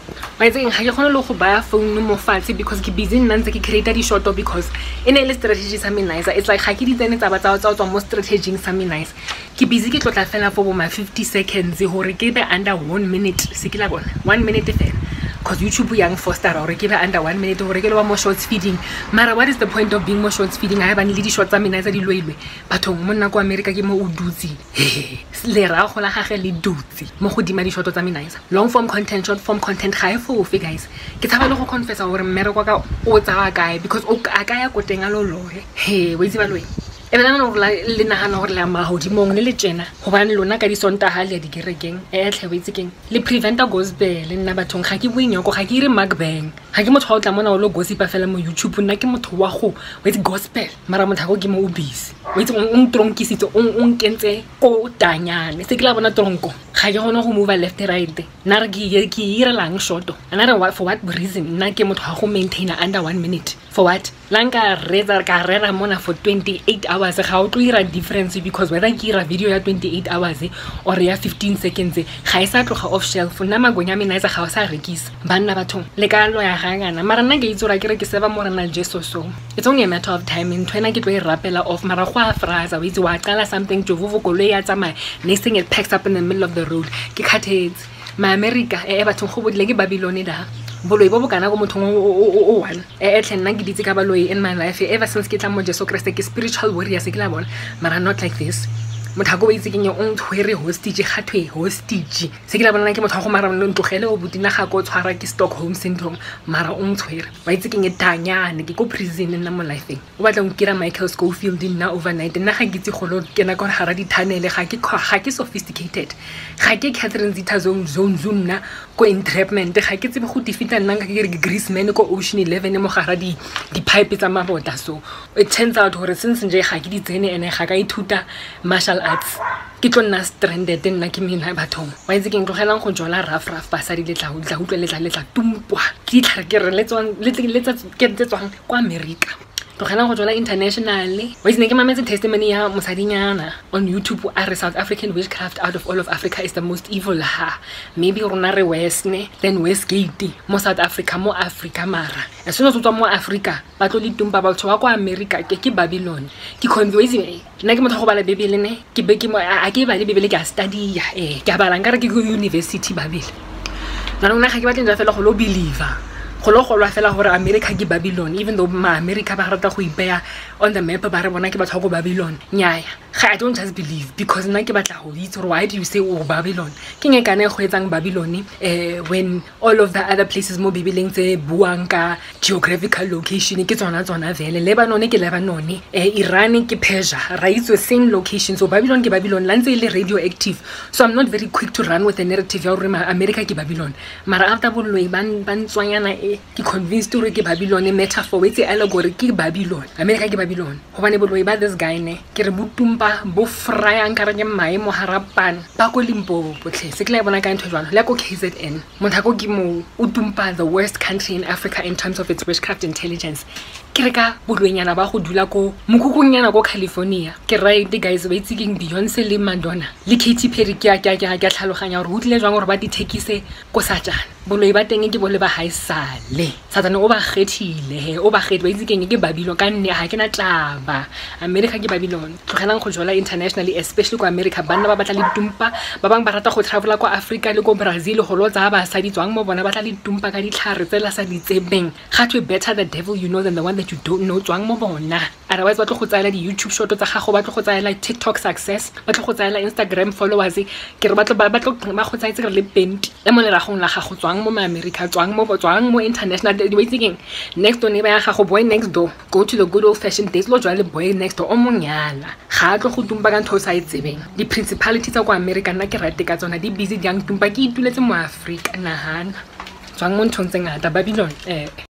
Wa tseng ga ke gone le go baya phone mo fatshe because ke busy nna ntse ke create di short because ene le strategy sa me nice. It's like ga ke di tsene tsa tswa mo strategy sa me nice. Ke busy ke tlotla fela for my 50 seconds hore ke be under 1 minute se ke la bona 1 minute fela because YouTube yang foster hore ke be under 1 minute hore ke le ba mo shorts feeding. Mara what is the point of being more shorts feeding? I have le di shorts tsa me nice di loilwe bathong mo nna ko America ke mo o dutsi le ra go la gage le dutsi mo go dima di shorts tsa me nice. Long form content, short form content ga e fofe guys. Ke tsaba le go confessa hore mmere kwa ka o tsa kae because o a ka ya ko teng a lo lohe we itse ba loe ebe nna no le nagana gore le ama hodi mong le tsena go bana lona ka di sonta ha le di gerekeng tle we itse keng le preventer gospel le nna bathong ga ke boinyoko ga ke ire magbang ga ke motho wa tla mona o lo gossipa fela mo YouTube nna ke motho wa go we itse gospel mara motho go ke mo obisi we itse tronkisitse kentse ko tanyane se ke la bona tronko ga ke gona go move left right nna re ke ire lang short ana re for what reason nna ke motho wa go maintain under 1 minute for what lanka rera mona for 28 hours ga o tlo ira difference because whether ke ira video ya 28 hours or ya 15 seconds ga isa tloga off shelf nna magonya me nice ga o sa rekisa banna bathong le ka lo ya gangana mara nna ke itsora ke re ke seba mo rena jeso so it's only a matter of time in twena ke tlo e rapela off mara go a fraza we itse wa qala something to vuvu kolo ya tsamaya next thing it packs up in the middle of the road ke khathetse ma America bathong go bodile ke Babylon da boloi bo bokana go mothong o one tle nna ke ditse ka baloi in my life ever since ke tla mo Jesu Kriste ke spiritual warrior se ke la bona mara not like this motho go itse ke nye o ntshwere hostage gathwe hostage se ke la bona ke motho go mara lo ntlogele o butina ga go tshwara ke Stockholm syndrome mara o ntshwere wa itse ke nye tanyane ke go prison nna mo life o batla go kira Michael Schofield nna overnight nna ga ke itse go lo kena ka hara di tunnel ga ke sophisticated ga ke Catherine Zeta-Jones nna ko entrapment ga ke tsebe go defeat nna ka ke re Greaseman ko Ocean 11 mo gara di pipe tsa mabota so it turns out hore since nje ga ke di tsene ene ga ka ithuta martial arts ke tlo nna stranded nna ke mina bathong wa itse ke ntlogelang go jola rough basadi le tla utlwa le tla tumpwa ke ditlhare ke re letsa ke tswang kwa America tlogela go jola internationally wa itse ke mametse testimony ya mosadinyana on YouTube a re South African witchcraft out of all of Africa is the most evil maybe rona re Westne then Westgate mo South Africa mo Africa mara as soon as o tswa mo Africa ba tlo le tumpa batho wa kwa America ke Babylon ke convince nna ke motho go bala Bibele ne ke be ke a ke bale Bibele ke a study ya ke a bala nkare ke go university Babele na nna ga ke batla nja fela go lo believer go lo golwa fela gore America ke Babylon even though ma America ba rata go ipeya on the map ba re bona ke batho go Babylon nyaya I don't just believe because nna ke batla go itse why do you say Babylon ke ngekane go etsang Babylon when all of the other places mo Bibeleng tse buang ka geographical location ke tsona vele Lebanon ke Lebanon Iran ke Persia ra itse same location so Babylon ke Babylon la ntse ile radioactive so I'm not very quick to run with the narrative ya gore America ke Babylon mara after boloi ban tswanyana ke convinced hore ke Babylon metaphor wetse allegory ke Babylon America ke Babylon gobane boloi ba this guy ne ke re butumpa bo fraya nkare ke maemo harapan ba ko Limpopo Thle se ke la bona ka ntho jwalo le ko KZN mothako ke mo utumpa the worst country in Africa in terms of its witchcraft intelligence ke re ka bolwenyana ba go dula ko mokhukunyana ko California ke right guys ba itse king Beyonce le Madonna le Katy Perry ke a tlhaloganya gore o tlile jwang gore ba di thekise ko Sajana boloi ba teng ke bole ba haisale Satane o ba kgethile o ba kgethe ba itse keng ke Babylon ka nne ha ke na taba America ke Babylon tlogelang go jola internationally especially ko America banna ba batla le tumpa ba bang ba rata go travel ko Africa le ko Brazil go lotsa ba sa di tswang mo bona batla le tumpa ka ditlhare tsela sa ditsebeng ga to better the devil you know than the one that you don't know tswang mo bona otherwise ba tlo go tsaya di YouTube short tsa gago ba tlo go tsaya like TikTok success ba tlo go tsaya Instagram followers ke re ba tlo go tsaya tse le pent le mo le ragong la gago tswang mo America tswang mo international waiting next door neighbor ya gago boy next door go to the good old fashioned days lo jwale boy next door o monyala ga tlo go tumpa ka ntho sa itsebeng di principalities tsa ko America nna ke rate ka tsona di busy di ang tumpa ke ituletse mo Africa nahana tswang mo nthong tse ngata Babylon